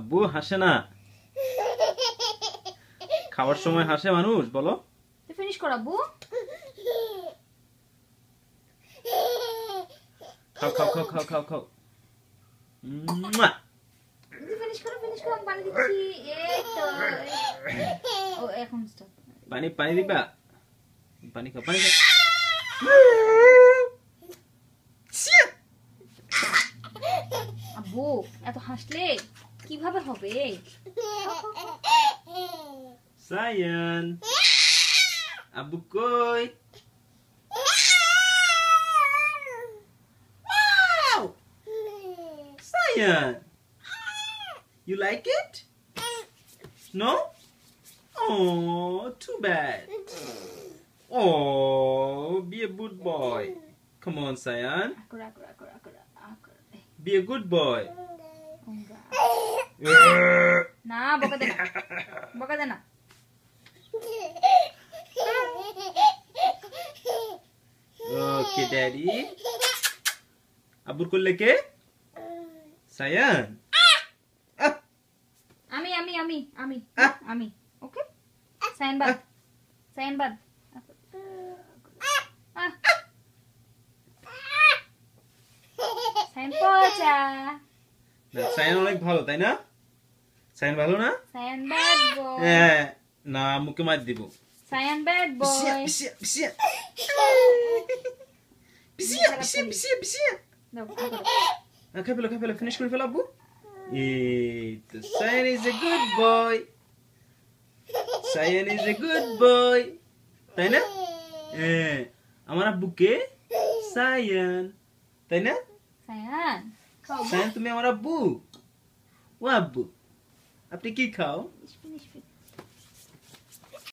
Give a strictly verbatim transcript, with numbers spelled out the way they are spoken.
আব্বু হাসে না। খাওয়ার সময় হাসে মানুষ, বলো। ফিনিশ কর আব্বু। খাও খাও খাও খাও খাও খাও। মুয়া। ফিনিশ করো ফিনিশ করো, আমি পানি দিচ্ছি। এই তো ও এখন স্টপ। পানি পানি দিবা, পানি খাও পানি খাও। আব্বু এত হাসলে কিভাবে হবে? সায়ান আব্বু কই? Sayan, you like it? No? Oh, too bad. Oh, be a good boy. Come on, Sayan. Akra Akra Akra Akra Akra. Be a good boy. না বকা দে না, বকা দে না। Okay, Daddy. Abur kolle ke? Sayan. আমি আমি আমি আমি আমি okay. Sayan bad, Sayan bad. Sayan পচা। না, সায়ান অনেক ভালো, তাই না? সায়ান ভালো না? Sayan bad boy. হ্যাঁ, না মুখে মার দিব। Sayan bad boy. Pisia, pisia, pisia, pisia, pisia, pisia. দাও খাই ফেলো, খাই ফেলো, ফিনিশ করে ফেলো আব্বু। এই তো, Sayan is a good boy. Sayan is a good boy. তাই না? হ্যাঁ, আমার আব্বুকে সায়ান, তাই না? সায়ান খাও। সায়ান তুমি আমার আব্বু। ও আব্বু, আপনি কি খাও? Finish finish